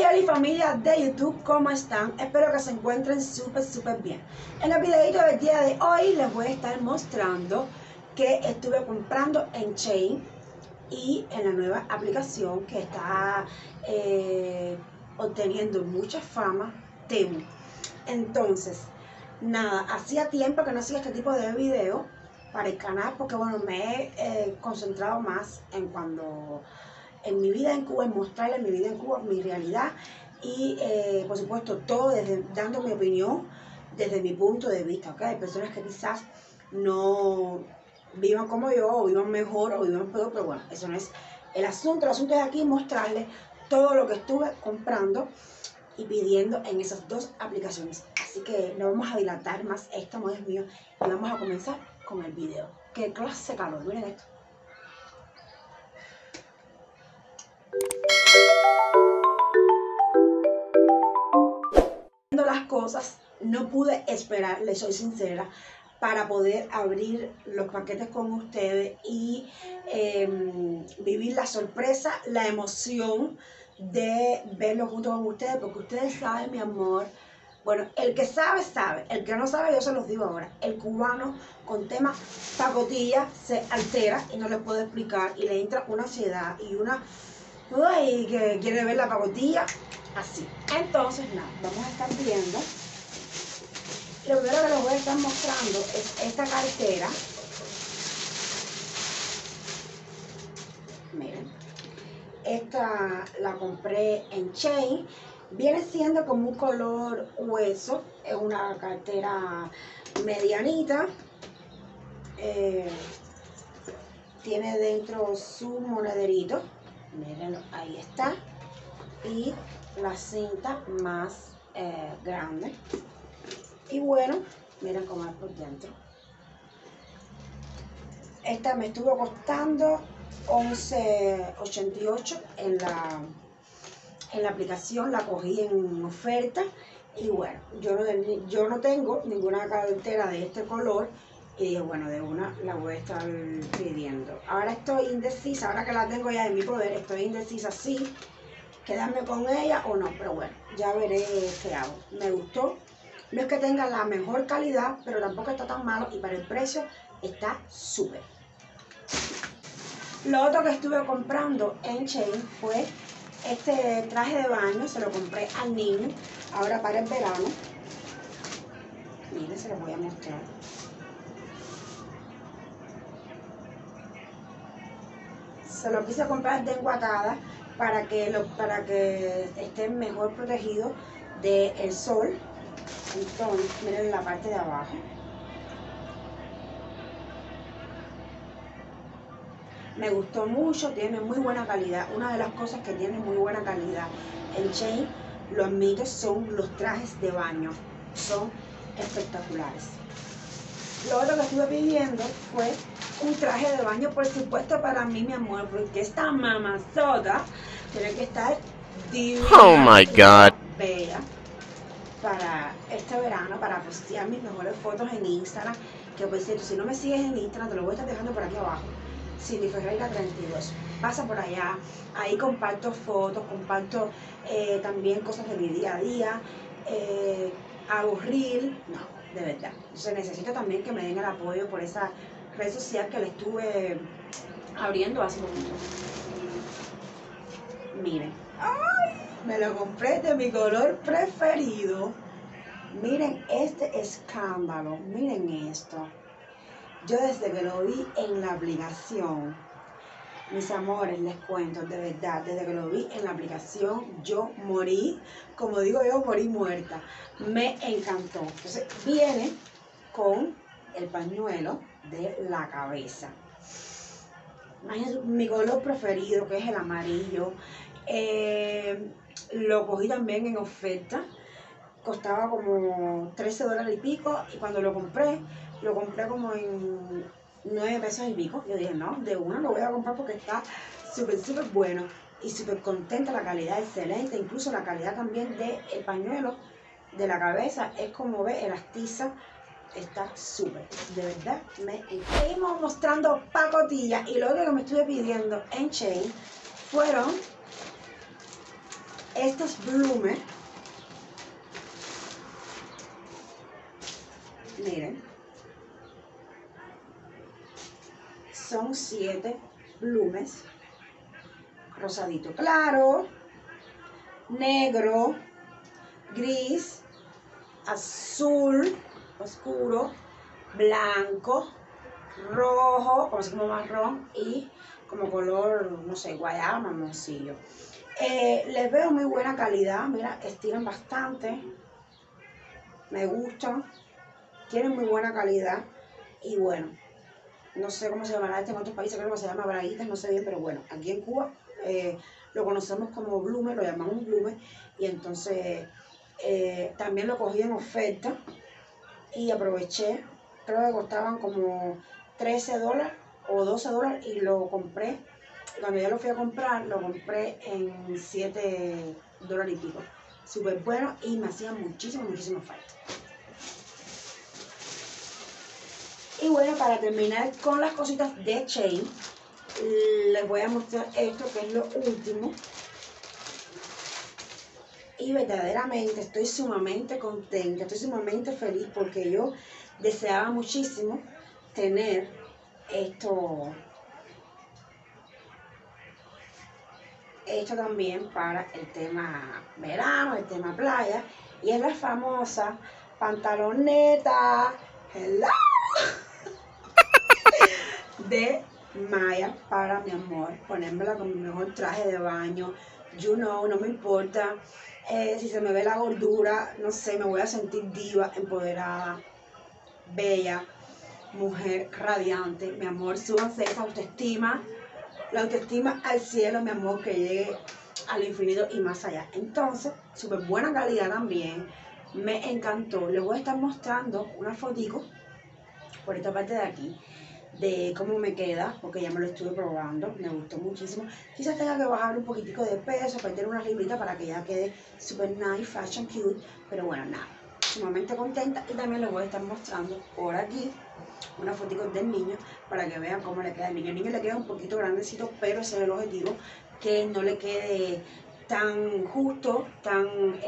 Hola familia de YouTube, ¿cómo están? Espero que se encuentren súper bien. En el videito del día de hoy les voy a estar mostrando que estuve comprando en Shein y en la nueva aplicación que está obteniendo mucha fama, Temu. Entonces, nada, hacía tiempo que no hacía este tipo de video para el canal porque bueno, me he concentrado más en mi vida en Cuba, en mostrarles mi vida en Cuba, mi realidad y por supuesto todo dando mi opinión desde mi punto de vista, ¿ok? Hay personas que quizás no vivan como yo, o vivan mejor, o vivan peor, pero bueno, eso no es el asunto es aquí mostrarles todo lo que estuve comprando y pidiendo en esas dos aplicaciones. Así que no vamos a dilatar más esto, amores míos, y vamos a comenzar con el video. ¡Qué clase de calor! Miren esto. Las cosas, no pude esperar, les soy sincera, para poder abrir los paquetes con ustedes y vivir la sorpresa, la emoción de verlo junto con ustedes, porque ustedes saben, mi amor, bueno, el que sabe, sabe, el que no sabe, yo se los digo ahora, el cubano con tema pacotilla se altera y no les puedo explicar y le entra una ansiedad y una, uy, que quiere ver la pacotilla así. Entonces, nada, vamos a estar viendo. Lo primero que les voy a estar mostrando es esta cartera. Miren, esta la compré en Shein. Viene siendo como un color hueso. Es una cartera medianita. Tiene dentro su monederito. Miren, ahí está. Y la cinta más grande. Y bueno, miren cómo es por dentro. Esta me estuvo costando $11.88 en la aplicación, la cogí en oferta. Y bueno, yo no tengo ninguna cartera de este color. Y dije, bueno, de una la voy a estar pidiendo. Ahora estoy indecisa, ahora que la tengo ya en mi poder, estoy indecisa si quedarme con ella o no. Pero bueno, ya veré qué hago. Me gustó. No es que tenga la mejor calidad, pero tampoco está tan malo y para el precio está súper. Lo otro que estuve comprando en Shein fue este traje de baño, se lo compré al niño, ahora para el verano. Miren, se los voy a mostrar. Se lo quise comprar de enguatada para que estén mejor protegidos del sol. Entonces, miren la parte de abajo. Me gustó mucho, tiene muy buena calidad. Una de las cosas que tiene muy buena calidad en Shein, lo admito, son los trajes de baño. Son espectaculares. Lo otro que estuve pidiendo fue un traje de baño, por supuesto, para mí, mi amor, porque esta mamazota tiene que estar divina. Oh my God. Bella para este verano, para postear mis mejores fotos en Instagram. Que por cierto, si no me sigues en Instagram, te lo voy a estar dejando por aquí abajo. Cindy Ferreira 32. Pasa por allá, ahí comparto fotos, comparto también cosas de mi día a día, hago reel, no, de verdad. Entonces necesito también que me den el apoyo por esa red social que le estuve abriendo hace poquito. Miren, ¡ay! Me lo compré de mi color preferido. Miren este escándalo, miren esto. Yo desde que lo vi en la aplicación, mis amores, les cuento, de verdad, desde que lo vi en la aplicación, yo morí, como digo yo, morí muerta. Me encantó. Entonces, viene con el pañuelo de la cabeza. Imagínense, mi color preferido, que es el amarillo. Lo cogí también en oferta. Costaba como $13 y pico, y cuando lo compré como en 9 pesos y pico. Yo dije, no, de una lo voy a comprar porque está súper bueno y súper contenta, la calidad excelente, incluso la calidad también del pañuelo de la cabeza es como ve, elastiza, está súper, de verdad me encanta. Seguimos mostrando pacotillas y lo que me estuve pidiendo en Shein fueron Estos Blume, miren, son 7 blumes, rosadito claro, negro, gris, azul oscuro, blanco, rojo, como así como marrón y como color, no sé, guayaba, mamoncillo. Les veo muy buena calidad, mira, estiran bastante, me gustan, tienen muy buena calidad y bueno, no sé cómo se llamará este en otros países, creo que se llama braguitas, no sé bien, pero bueno, aquí en Cuba lo conocemos como blume, lo llamamos blume y entonces también lo cogí en oferta y aproveché, creo que costaban como $13 o $12 y lo compré. Cuando ya lo fui a comprar, lo compré en $7 y pico. Súper bueno y me hacía muchísimo falta. Y bueno, para terminar con las cositas de Shein, les voy a mostrar esto que es lo último. Y verdaderamente estoy sumamente contenta, estoy sumamente feliz porque yo deseaba muchísimo tener esto también para el tema verano, el tema playa, y es la famosa pantaloneta hello, de Maya para mi amor, ponérmela con mi mejor traje de baño, you know, no me importa si se me ve la gordura, no sé, me voy a sentir diva, empoderada, bella, mujer radiante, mi amor, súbanse esa autoestima, la autoestima al cielo, mi amor, que llegue al infinito y más allá. Entonces, súper buena calidad también, me encantó. Les voy a estar mostrando una fotico por esta parte de aquí de cómo me queda, porque ya me lo estuve probando, me gustó muchísimo. Quizás tenga que bajar un poquitico de peso, perder unas libritas para que ya quede super nice, fashion, cute, pero bueno, nada, sumamente contenta. Y también les voy a estar mostrando por aquí una fotico del niño para que vean cómo le queda al niño. El niño le queda un poquito grandecito, pero ese es el objetivo, que no le quede tan justo, tan,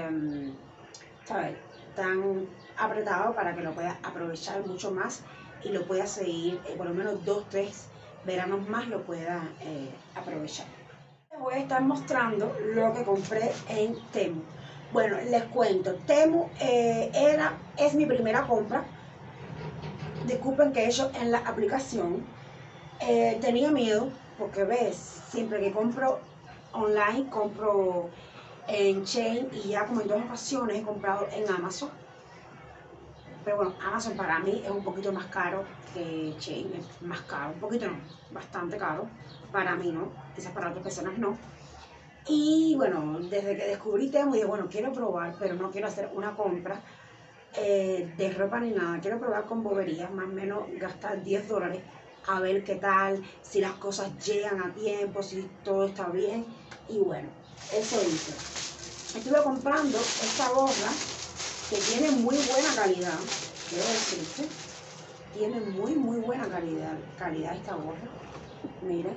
¿sabes? Tan apretado, para que lo pueda aprovechar mucho más y lo pueda seguir por lo menos 2-3 veranos más, lo pueda aprovechar. Les voy a estar mostrando lo que compré en Temu. Bueno, les cuento, Temu es mi primera compra. Disculpen que he hecho en la aplicación. Tenía miedo porque ves, siempre que compro online, compro en Shein y ya como en 2 ocasiones he comprado en Amazon. Pero bueno, Amazon para mí es un poquito más caro que Shein, es más caro, un poquito no, bastante caro, para mí no, quizás para otras personas no. Y bueno, desde que descubrí Temu dije, bueno, quiero probar, pero no quiero hacer una compra de ropa ni nada, quiero probar con boberías, más o menos gastar $10, a ver qué tal, si las cosas llegan a tiempo, si todo está bien, y bueno, eso hice. Estuve comprando esta gorra, que tiene muy buena calidad, quiero decirte, tiene muy buena calidad esta gorra, miren,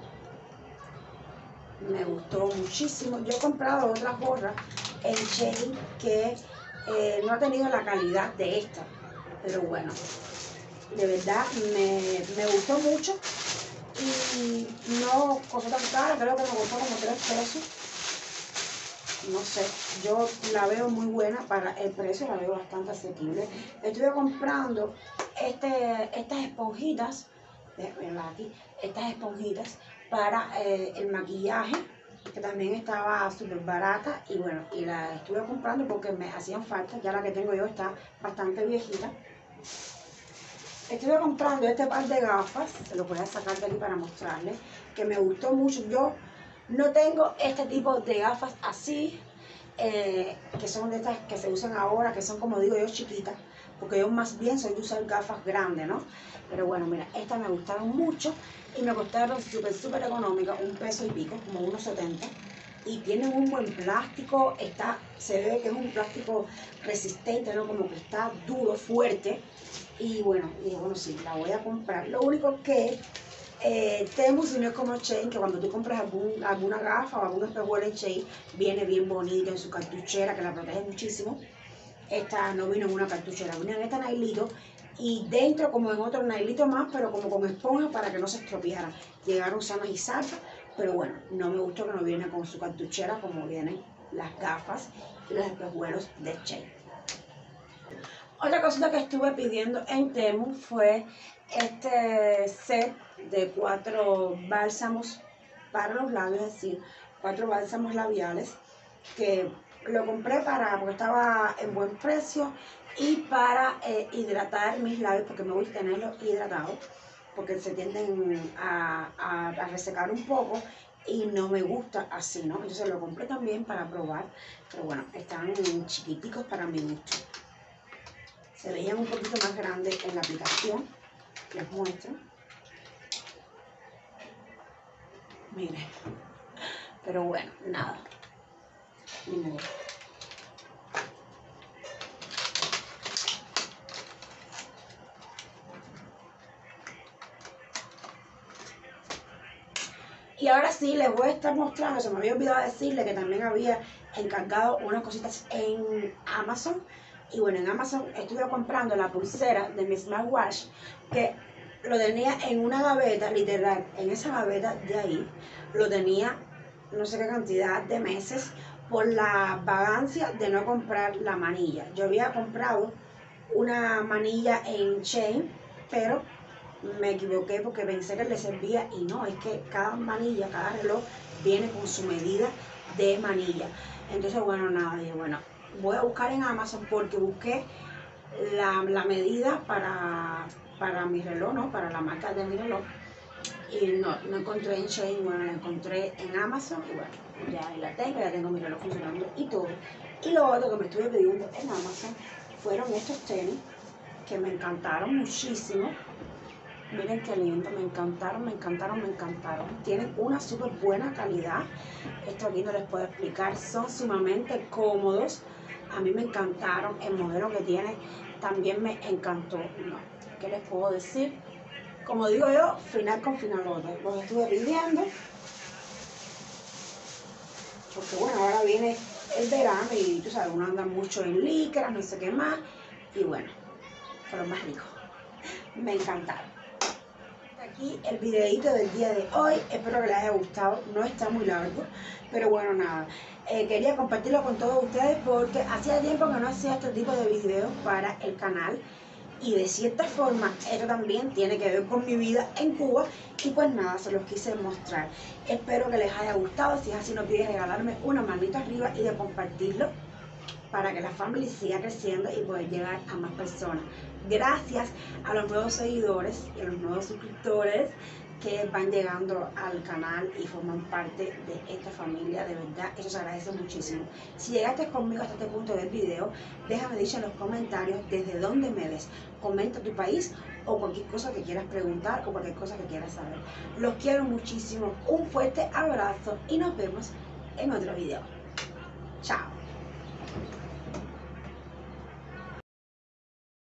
me gustó muchísimo. Yo he comprado otras gorras en Shein que no ha tenido la calidad de esta, pero bueno, de verdad me gustó mucho y no costó tan cara, creo que me costó como $3. No sé, yo la veo muy buena para el precio, la veo bastante asequible. Estuve comprando estas esponjitas, aquí, estas esponjitas para el maquillaje, que también estaba súper barata, y bueno, y la estuve comprando porque me hacían falta, ya la que tengo yo está bastante viejita. Estuve comprando este par de gafas, se los voy a sacar de aquí para mostrarles, que me gustó mucho. Yo no tengo este tipo de gafas así, que son de estas que se usan ahora, que son, como digo yo, chiquitas, porque yo más bien soy de usar gafas grandes, ¿no? Pero bueno, mira, estas me gustaron mucho y me costaron súper económicas, $1 y pico, como $1.70. Y tienen un buen plástico, se ve que es un plástico resistente, ¿no? Como que está duro, fuerte. Y bueno, dije, bueno, sí, la voy a comprar. Lo único que Temu, si no es como Shein, que cuando tú compras alguna gafa o algún espejuelo en Shein, viene bien bonito en su cartuchera, que la protege muchísimo. Esta no vino en una cartuchera, vino en este nailito y dentro como en otro nailito más, pero como con esponja para que no se estropeara. Llegaron sanas y salvas, pero bueno, no me gustó que no viene con su cartuchera como vienen las gafas y los espejuelos de Shein. Otra cosita que estuve pidiendo en Temu fue este set de 4 bálsamos para los labios, es decir, 4 bálsamos labiales, que lo compré porque estaba en buen precio y para hidratar mis labios, porque me gusta tenerlos hidratados, porque se tienden a resecar un poco y no me gusta así, ¿no? Entonces lo compré también para probar, pero bueno, están chiquiticos para mi gusto. Se veían un poquito más grandes en la aplicación. Les muestro. Miren. Pero bueno, nada. Ni modo. Y ahora sí, les voy a estar mostrando, se me había olvidado decirle que también había encargado unas cositas en Amazon. Y bueno, en Amazon estuve comprando la pulsera de mi smartwatch, que lo tenía en una gaveta, literal, en esa gaveta de ahí, lo tenía no sé qué cantidad de meses por la vagancia de no comprar la manilla. Yo había comprado una manilla en Shein, pero me equivoqué porque pensé que le servía y no, es que cada manilla, cada reloj viene con su medida de manilla. Entonces, bueno, nada, dije, bueno, voy a buscar en Amazon porque busqué la medida para mi reloj, ¿no? Para la marca de mi reloj. Y no encontré en Shein, bueno, la encontré en Amazon y bueno, ya tengo mi reloj funcionando y todo. Y lo otro que me estuve pidiendo en Amazon fueron estos tenis que me encantaron muchísimo. Miren qué lindo, me encantaron, me encantaron, me encantaron. Tienen una súper buena calidad. Esto aquí no les puedo explicar. Son sumamente cómodos. A mí me encantaron. El modelo que tiene también me encantó. No, ¿qué les puedo decir? Como digo yo, final con finalote. Los estuve pidiendo. Porque bueno, ahora viene el verano y tú sabes, uno anda mucho en licras, no sé qué más. Y bueno, fueron más ricos. Me encantaron. Aquí el videito del día de hoy, espero que les haya gustado, no está muy largo, pero bueno, nada, quería compartirlo con todos ustedes porque hacía tiempo que no hacía este tipo de videos para el canal y de cierta forma esto también tiene que ver con mi vida en Cuba y pues nada, se los quise mostrar. Espero que les haya gustado, si es así no olviden regalarme una manita arriba y de compartirlo para que la familia siga creciendo y poder llegar a más personas. Gracias a los nuevos seguidores y a los nuevos suscriptores que van llegando al canal y forman parte de esta familia, de verdad, eso se agradece muchísimo. Si llegaste conmigo hasta este punto del video, déjame dicho en los comentarios desde dónde me ves, comenta tu país o cualquier cosa que quieras preguntar o cualquier cosa que quieras saber. Los quiero muchísimo, un fuerte abrazo y nos vemos en otro video. Chao.